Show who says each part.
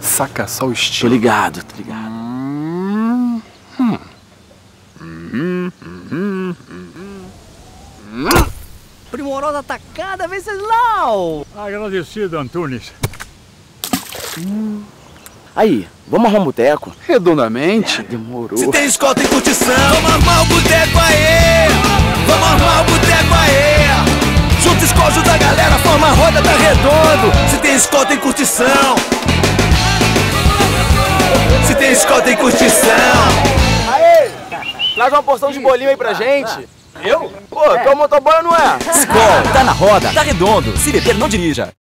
Speaker 1: Saca só o
Speaker 2: Tô
Speaker 1: estilo.
Speaker 2: ligado, tô ligado.
Speaker 3: Primorosa tacada, Venceslau!
Speaker 4: Agradecido, Antunes.
Speaker 2: Aí, vamos arrumar um boteco?
Speaker 1: Redondamente.
Speaker 2: Demorou.
Speaker 5: Se tem escolta e curtição, vamos armar o boteco aê! Vamos armar o boteco aê! Junta escolta da galera, forma a roda, tá redondo. Se tem escolta e curtição. Se tem escolta e curtição.
Speaker 2: Aê! Traz uma porção de bolinho aí pra gente. Eu? Pô, tu é o motoboy, não é?
Speaker 5: Skol, tá na roda, tá redondo. Se beber, não dirija.